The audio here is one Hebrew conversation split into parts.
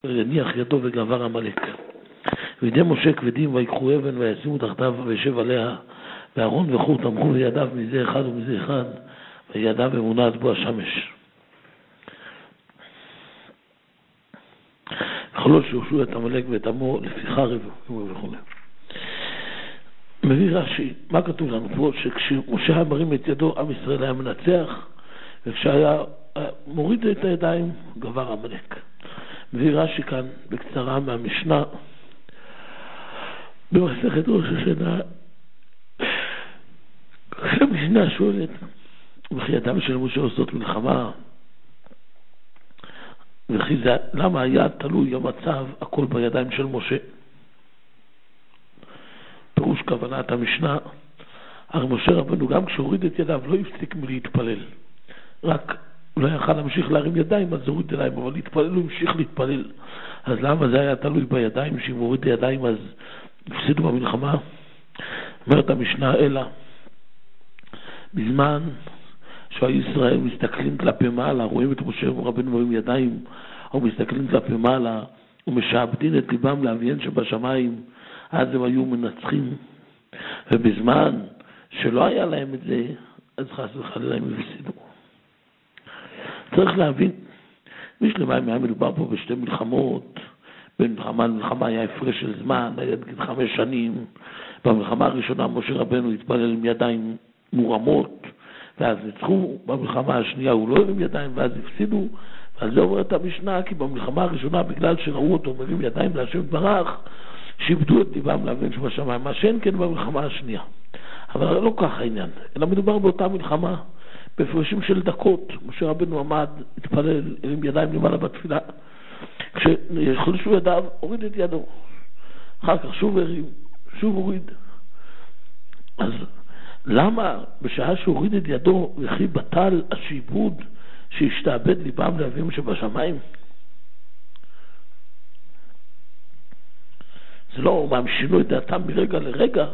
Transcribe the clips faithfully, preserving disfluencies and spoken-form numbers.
והניח ידו וגבר עמלק. וידי משה כבדים ויקחו אבן וישימו תחתיו וישב עליה, ואהרון וחור תמכו בידיו מזה אחד ומזה אחד, וידיו אמונת בו השמש. וכלו שהושעו את עמלק ואת עמו לפי חרב וכו'. מביא רש"י, מה כתוב לנו פה? שכשמשה היה מרים את ידו, עם ישראל היה מנצח, וכשהיה מוריד את הידיים, גבר עמלק. מביא רש"י כאן בקצרה מהמשנה, במסכת ראש השנה, כשהמשנה שואלת, וכי ידם של משה עושות מלחמה, וכי זה, למה היה תלוי המצב הכל בידיים של משה? פירוש כוונת המשנה, הרי משה רבנו גם כשהוריד את ידיו לא הפסיק מלהתפלל, רק לא יכל להמשיך להרים ידיים, אז הוריד ידיים, אבל להתפלל הוא המשיך להתפלל. אז למה זה היה תלוי בידיים? שאם הוריד ידיים אז הפסידו במלחמה? אומרת המשנה, אלא בזמן שהישראל מסתכלים כלפי מעלה, רואים את משה רבנו מרים ידיים, או מסתכלים כלפי מעלה ומשעבדים את ליבם לאביהם שבשמיים, אז הם היו מנצחים. ובזמן שלא היה להם את זה, אז חס וחלילה הם הפסידו. צריך להבין, משלמה אם היה מדובר פה בשתי מלחמות, בין מלחמה למלחמה היה הפרש של זמן, היה חמש שנים. במלחמה הראשונה משה רבנו התפלל עם ידיים מורמות, ואז ניצחו. במלחמה השנייה הוא לא הרים ידיים, ואז הפסידו. ואז זה אומר את המשנה, כי במלחמה הראשונה, בגלל שראו אותו מרים ידיים להשם יתברך, שיבדו את ליבם לאביהם שבשמיים, מה שאין כן במלחמה השנייה. אבל לא כך העניין, אלא מדובר באותה מלחמה, בהפרשים של דקות. משה רבנו עמד, התפלל עם ידיים למעלה בתפילה, כשחלשו ידיו, הוריד את ידו, אחר כך שוב הרים, שוב הוריד. אז למה בשעה שהוריד את ידו וכי בטל השיבוד שהשתעבד ליבם לאביהם שבשמיים? זה לא מה שינו את דעתם מרגע לרגע,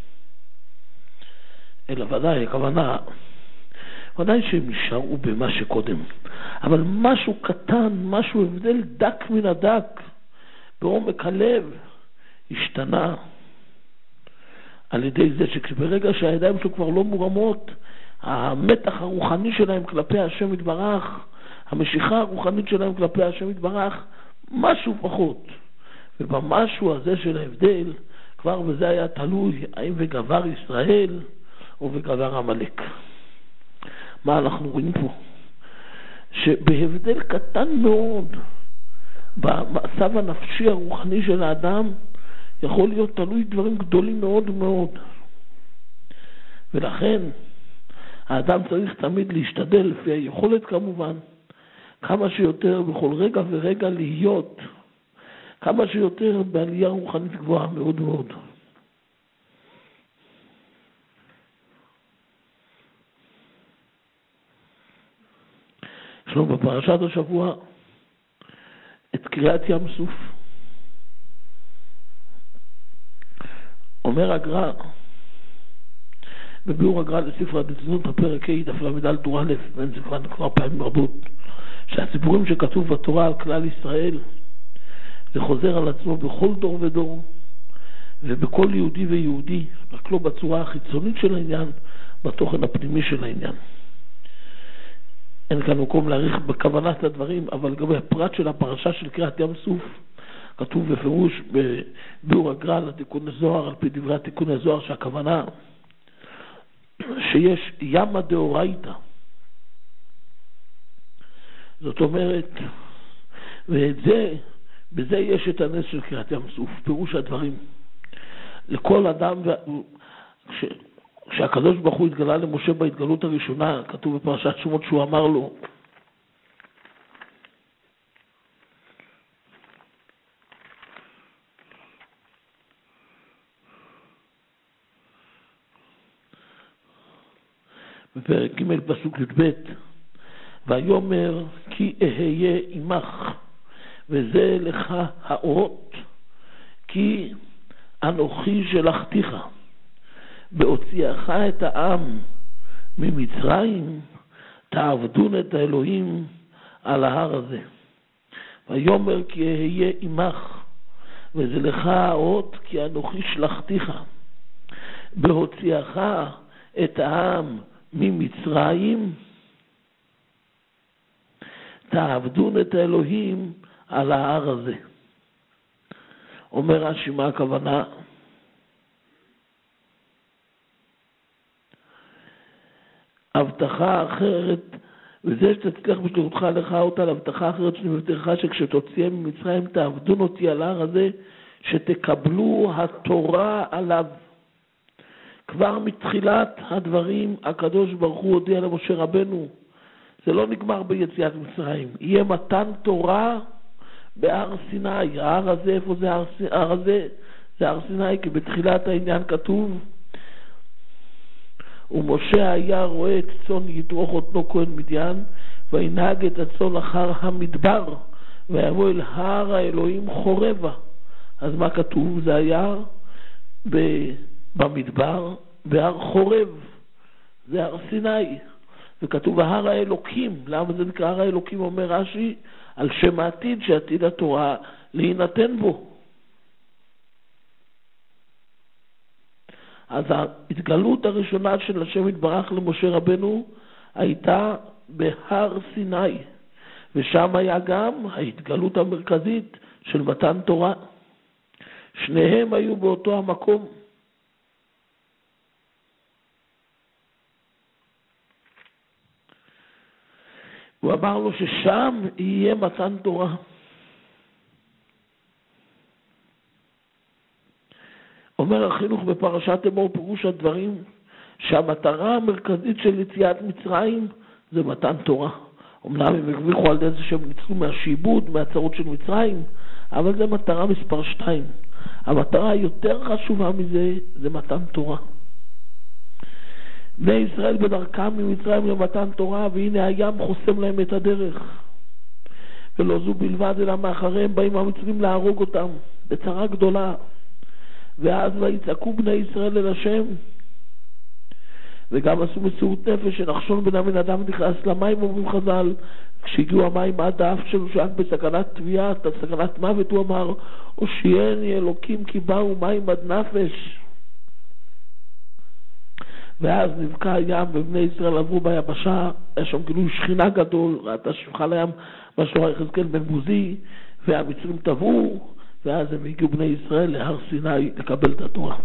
אלא ודאי, הכוונה, ודאי שהם נשארו במה שקודם, אבל משהו קטן, משהו הבדל דק מן הדק, בעומק הלב, השתנה על ידי זה שברגע שהידיים שלו כבר לא מורמות, המתח הרוחני שלהם כלפי השם יתברך, המשיכה הרוחנית שלהם כלפי השם יתברך, משהו פחות. ובמשהו הזה של ההבדל, כבר בזה היה תלוי האם וגבר ישראל או וגבר עמלק. מה אנחנו רואים פה? שבהבדל קטן מאוד במצב הנפשי הרוחני של האדם יכול להיות תלוי דברים גדולים מאוד מאוד. ולכן האדם צריך תמיד להשתדל לפי היכולת כמובן, כמה שיותר בכל רגע ורגע להיות כמה שיותר בעלייה רוחנית גבוהה מאוד מאוד. יש לנו בפרשת השבוע את קריאת ים סוף. אומר הגר"א, בביאור הגר"א לספר הדתנות, הפרק ה' דף למד תורה א', ואין ספרה כבר פעמים רבות, שהסיפורים שכתוב בתורה על כלל ישראל, זה חוזר על עצמו בכל דור ודור, ובכל יהודי ויהודי, רק לא בצורה החיצונית של העניין, בתוכן הפנימי של העניין. אין כאן מקום להעריך בכוונת הדברים, אבל לגבי הפרט של הפרשה של קריאת ים סוף, כתוב בפירוש בביאור הגר"א לתיקון הזוהר, על פי דברי התיקון הזוהר, שהכוונה שיש ימה דאורייתא. זאת אומרת, ואת זה, בזה יש את הנס של קריאת ים סוף, פירוש הדברים. לכל אדם, כש, כשהקדוש ברוך הוא התגלה למשה בהתגלות הראשונה, כתוב בפרשת שמות שהוא אמר לו, בפרק ג' פסוק י"ב, ויאמר כי אהיה עמך וזה לך האות, כי אנוכי שלחתיך בהוציאך את העם ממצרים, תעבדון את האלוהים על ההר הזה. ויאמר כי אהיה עמך, וזה לך האות כי אנוכי שלחתיך, בהוציאך את העם ממצרים, תעבדון את האלוהים על ההר הזה. אומר רש"י, מה הכוונה? הבטחה אחרת, וזה שתצליח בשליחותך לך אותה להבטחה אחרת שאני מבטיחך, שכשתוציאם ממצרים תעבדון אותי על ההר הזה, שתקבלו התורה עליו. כבר מתחילת הדברים הקדוש ברוך הוא הודיע למשה רבנו, זה לא נגמר ביציאת מצרים, יהיה מתן תורה בהר סיני. ההר הזה, איפה זה הר, הר הזה? זה הר סיני, כי בתחילת העניין כתוב, ומשה היה רואה את צאן יתרו חותנו כהן מדיין, וינהג את הצאן אחר המדבר, ויבוא אל הר האלוהים חורבה. אז מה כתוב? זה היה במדבר, בהר חורב, זה הר סיני, וכתוב הר האלוקים. למה זה נקרא הר האלוקים? אומר רש"י, על שם העתיד, שעתיד התורה להינתן בו. אז ההתגלות הראשונה של השם יתברך למשה רבנו הייתה בהר סיני, ושם היה גם ההתגלות המרכזית של מתן תורה. שניהם היו באותו המקום. הוא אמר לו ששם יהיה מתן תורה. אומר החינוך בפרשת אמור פירוש הדברים, שהמטרה המרכזית של יציאת מצרים זה מתן תורה. אמנם הם הרוויחו על זה שהם ניצלו מהשיבוד, מהצרות של מצרים, אבל זה מטרה מספר שתיים. המטרה היותר חשובה מזה זה מתן תורה. בני ישראל בדרכם ממצרים למתן תורה, והנה הים חוסם להם את הדרך. ולא זו בלבד, אלא מאחריהם באים המצרים להרוג אותם בצרה גדולה. ואז ויצעקו בני ישראל אל השם, וגם עשו מסירות נפש, שנחשון בן אדם נכנס למים, אומרים חז"ל, כשהגיעו המים עד האף שלו שהיה בסכנת תביעה, סכנת מוות, הוא אמר, הושיעני אלוקים כי באו מים עד נפש. ואז נבקע הים ובני ישראל עברו ביבשה, היה שם גילוי שכינה גדול, ראתה שפחה לים מה שאומר יחזקאל בן בוזי, והמצרים טבעו, ואז הם הגיעו בני ישראל להר סיני לקבל את התורה.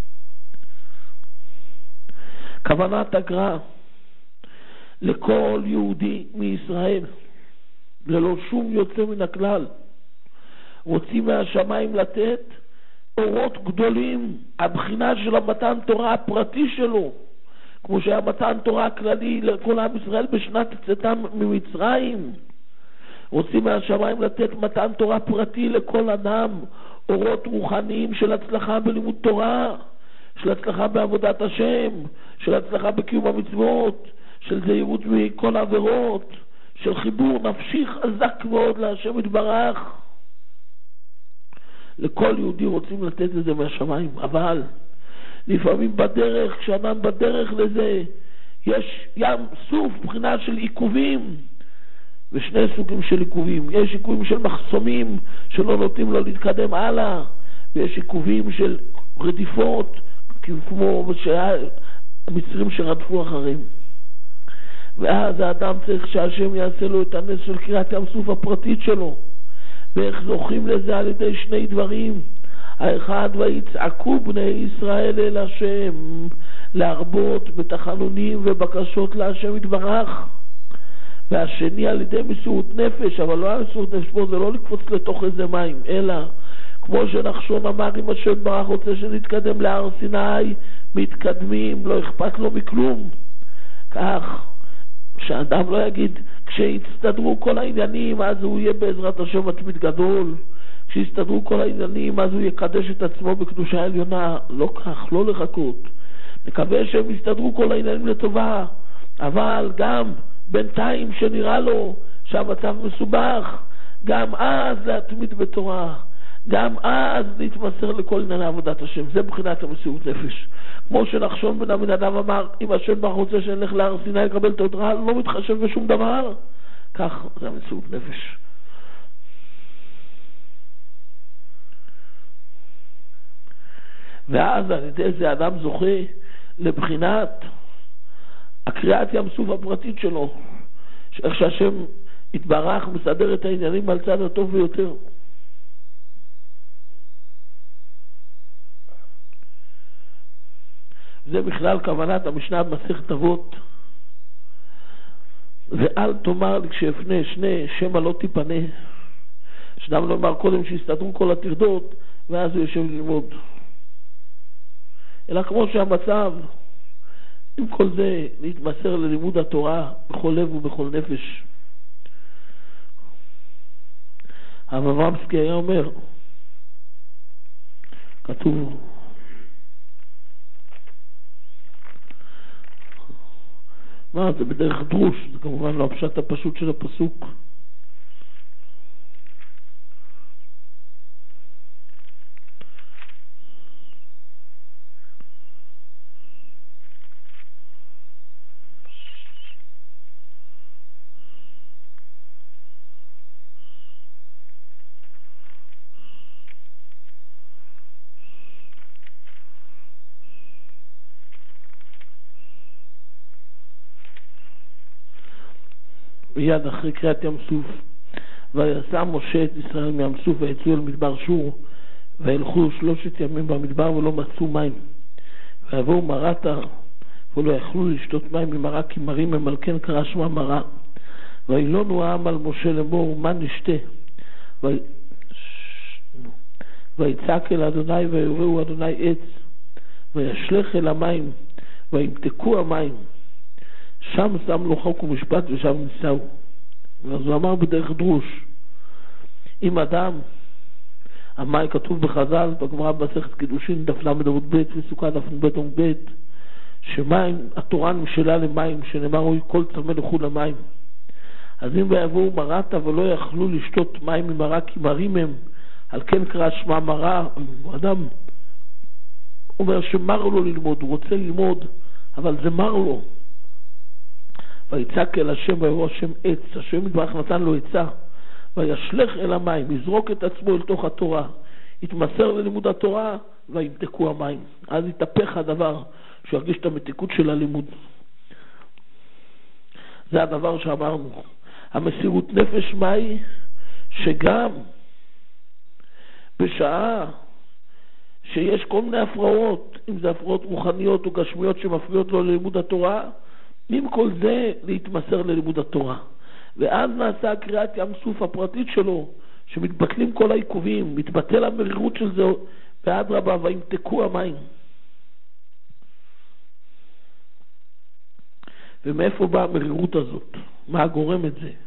כוונת הגר"א, לכל יהודי מישראל, ללא שום יוצא מן הכלל, רוצים מהשמיים לתת אורות גדולים, הבחינה של המתן תורה הפרטי שלו, כמו שהיה מתן תורה הכללי לכל עם ישראל בשנת צאתם ממצרים. רוצים מהשמיים לתת מתן תורה פרטי לכל אדם, אורות רוחניים של הצלחה בלימוד תורה, של הצלחה בעבודת השם, של הצלחה בקיום המצוות, של זהירות מכל העבירות, של חיבור נפשי חזק מאוד להשם יתברך. לכל יהודי רוצים לתת את זה מהשמיים, אבל לפעמים בדרך, כשאדם בדרך לזה, יש ים סוף, בחינה של עיכובים, ושני סוגים של עיכובים. יש עיכובים של מחסומים שלא נותנים לו להתקדם הלאה, ויש עיכובים של רדיפות, כמו המצרים שרדפו אחרים. ואז האדם צריך שהשם יעשה לו את הנס של קריאת ים סוף הפרטית שלו. ואיך זוכים לזה? על ידי שני דברים. האחד, ויצעקו בני ישראל אל השם, להרבות בתחנונים ובקשות להשם יתברך. והשני על ידי מסירות נפש, אבל לא מסירות נפש פה, זה לא לקפוץ לתוך איזה מים, אלא כמו שנחשון אמר, אם השם יתברך רוצה שנתקדם להר סיני, מתקדמים, לא אכפת לו מכלום. כך שאדם לא יגיד, כשיצטדרו כל העניינים אז הוא יהיה בעזרת השם מתמיד גדול, כשיצטדרו כל העניינים אז הוא יקדש את עצמו בקדושה עליונה. לא כך, לא לחכות. נקווה שהם יסתדרו כל העניינים לטובה, אבל גם בינתיים שנראה לו שהמצב מסובך, גם אז להתמיד בתורה, גם אז להתמסר לכל ענייני עבודת השם. זה מבחינת המסירות נפש. כמו שנחשון בן עמינדב אמר, אם השם ברוך רוצה שנלך להר סיני לקבל את התורה, לא מתחשב בשום דבר. כך זה המסירות נפש. ואז על ידי זה אדם זוכה לבחינת הקריאת ים סוף הפרטית שלו, איך שהשם התברך מסדר את העניינים על צד הטוב ביותר. זה בכלל כוונת המשנה במסכת אבות, ואל תאמר לי כשאפנה שני שמא לא תיפנה. שאדם לא אמר קודם שיסתדרו כל הטרדות ואז הוא יושב ללמוד, אלא כמו שהמצב עם כל זה להתמסר ללימוד התורה בכל לב ובכל נפש. הרב אברמסקי היה אומר, כתוב מה זה בדרך דרוש, זה כמובן לא הפשט הפשוט של הפסוק. מיד אחרי קריאת ים סוף, ויצא משה את ישראל מים סוף ויצאו אל מדבר שור, והלכו שלושת ימים במדבר ולא מצאו מים, ויבואו מרתה ולא יכלו לשתות מים ממרה, כי מרים הם על כן קרא שמה מרה. וילונו העם על משה לאמור, מה נשתה? ויצעק אל אדוני ויוראו אדוני עץ, וישלך אל המים וימתקו המים, שם שם לו חוק ומשפט ושם ניסהו. אז הוא אמר בדרך דרוש, אם אדם, המים כתוב בחז"ל בגמרא במסכת קידושין דף ל' עמוד ב' וסוכה דף ב' עמוד ב', שמים התורה נמשלה למים, שנאמר הוא כל צמא לכו למים. אז אם ויבואו מרתה ולא יכלו לשתות מים ממרה, כי מרים הם על כן קרא שמה מרה. אדם אומר שמר לו ללמוד, הוא רוצה ללמוד אבל זה מר לו. ויצעק אל השם ויבוא השם עץ, השם יתברך נתן לו עצה, וישלך אל המים, יזרוק את עצמו אל תוך התורה, יתמסר ללימוד התורה וימתקו המים. אז יתהפך הדבר, שהוא ירגיש את המתיקות של הלימוד. זה הדבר שאמרנו, המסירות נפש מהי, שגם בשעה שיש כל מיני הפרעות, אם זה הפרעות רוחניות או גשמיות שמפריעות לו ללימוד התורה, עם כל זה להתמסר ללימוד התורה. ואז נעשה קריאת ים סוף הפרטית שלו, שמתבטלים כל העיכובים, מתבטל המרירות של זה, ואדרבה וימתקו המים. ומאיפה באה המרירות הזאת? מה גורם את זה?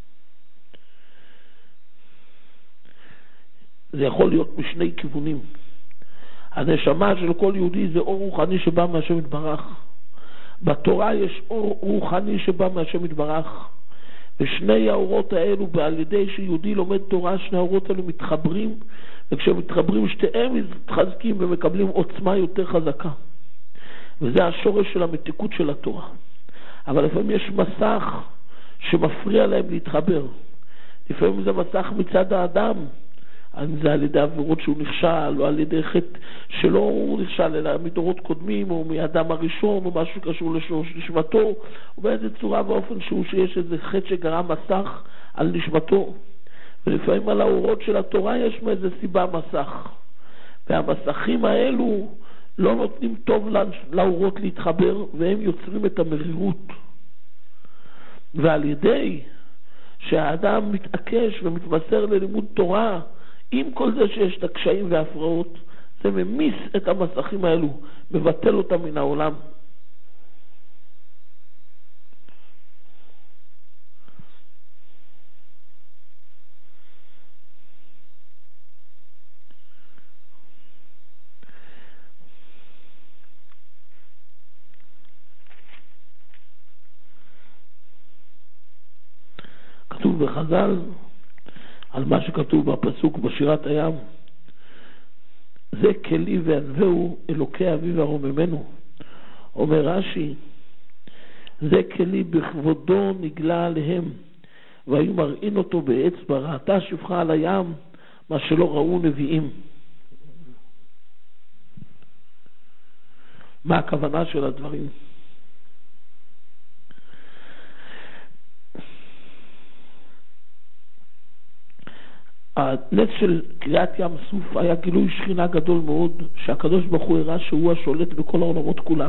זה יכול להיות משני כיוונים. הנשמה של כל יהודי זה אור רוחני שבא מהשם יתברך. בתורה יש אור רוחני שבא מהשם יתברך, ושני האורות האלו, על ידי שיהודי לומד תורה, שני האורות האלו מתחברים, וכשהם מתחברים שתיהם מתחזקים ומקבלים עוצמה יותר חזקה, וזה השורש של המתיקות של התורה. אבל לפעמים יש מסך שמפריע להם להתחבר, לפעמים זה מסך מצד האדם, אם זה על ידי עבירות שהוא נכשל, או על ידי חטא שלא הוא נכשל, אלא מדורות קודמים, או מאדם הראשון, או משהו קשור לשמתו, ובאיזה צורה ואופן שהוא שיש איזה חטא שגרם מסך על נשמתו. ולפעמים על האורות של התורה יש מאיזה סיבה מסך. והמסכים האלו לא נותנים טוב לאורות להתחבר, והם יוצרים את המרירות. ועל ידי שהאדם מתעקש ומתמסר ללימוד תורה, עם כל זה שיש את הקשיים וההפרעות, זה ממיס את המסכים האלו, מבטל אותם מן העולם. כתוב בחז"ל, על מה שכתוב בפסוק בשירת הים, זה כלי וענווהו אלוקי אבי ורוממנו. אומר רש"י, זה כלי בכבודו נגלה עליהם, והיו מראים אותו באצבע, ראתה שפחה על הים מה שלא ראו נביאים. מה הכוונה של הדברים. הנס של קריאת ים סוף היה גילוי שכינה גדול מאוד, שהקדוש ברוך הוא הראה שהוא השולט בכל העולמות כולם.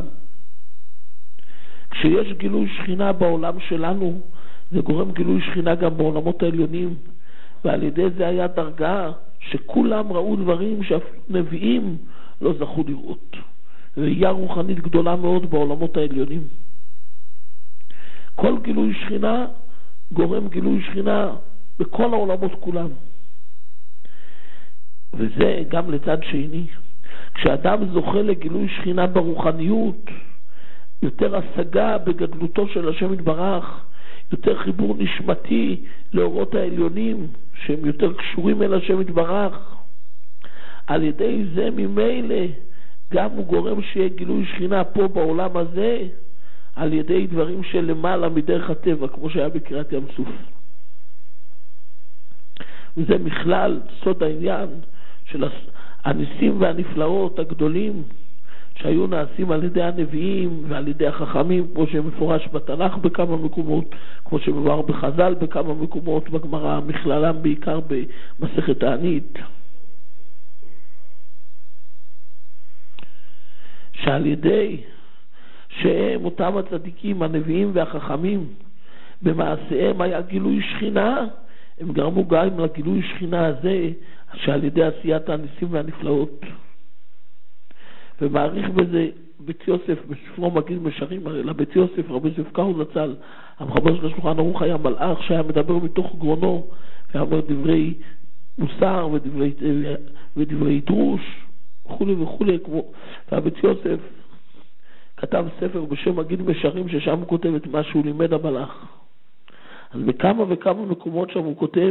כשיש גילוי שכינה בעולם שלנו, זה גורם גילוי שכינה גם בעולמות העליונים, ועל ידי זה היה דרגה שכולם ראו דברים שאפילו נביאים לא זכו לראות. ראייה רוחנית גדולה מאוד בעולמות העליונים. כל גילוי שכינה גורם גילוי שכינה בכל העולמות כולם. וזה גם לצד שני. כשאדם זוכה לגילוי שכינה ברוחניות, יותר השגה בגדלותו של השם יתברך, יותר חיבור נשמתי לאורות העליונים, שהם יותר קשורים אל השם יתברך. על ידי זה ממילא גם הוא גורם שיהיה גילוי שכינה פה בעולם הזה, על ידי דברים של למעלה מדרך הטבע, כמו שהיה בקריאת ים סוף. וזה בכלל סוד העניין של הניסים והנפלאות הגדולים שהיו נעשים על ידי הנביאים ועל ידי החכמים, כמו שמפורש בתנ"ך בכמה מקומות, כמו שמבואר בחז"ל בכמה מקומות, בגמרא, מכללם בעיקר במסכת תענית. שעל ידי שהם אותם הצדיקים, הנביאים והחכמים, במעשיהם היה גילוי שכינה, הם גרמו גם לגילוי שכינה הזה, שעל ידי עשיית הניסים והנפלאות. ומעריך בזה בית יוסף, בספרו מגיד משרים, אלא בית יוסף, רבי יוסף קארו זצ"ל, המחבר של השולחן ערוך, היה מלאך שהיה מדבר מתוך גרונו, והיה אומר דברי מוסר ודברי, ודברי דרוש, וכו' וכו'. והבית יוסף כתב ספר בשם מגיד משרים, ששם הוא כותב את מה שהוא לימד המלאך. אז בכמה וכמה מקומות שם הוא כותב,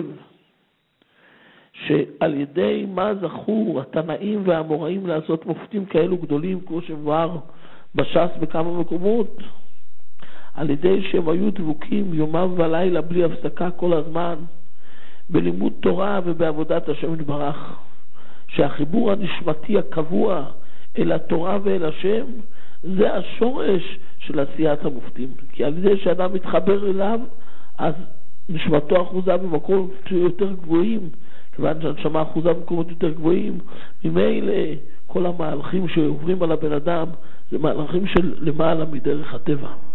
שעל ידי מה זכו התנאים והאמוראים לעשות מופתים כאלו גדולים, כמו שמבואר בש"ס בכמה מקומות, על ידי שהם היו דבוקים יומם ולילה בלי הפסקה כל הזמן, בלימוד תורה ובעבודת השם יתברך, שהחיבור הנשמתי הקבוע אל התורה ואל השם, זה השורש של עשיית המופתים. כי על ידי שאדם מתחבר אליו, אז נשמתו אחוזה במקום יותר גבוהים, כיוון שהנשמה אחוזה במקומות יותר גבוהים, ממילא כל המהלכים שעוברים על הבן אדם, זה מהלכים של למעלה מדרך הטבע.